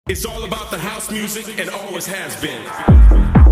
It's all about the house music and always has been.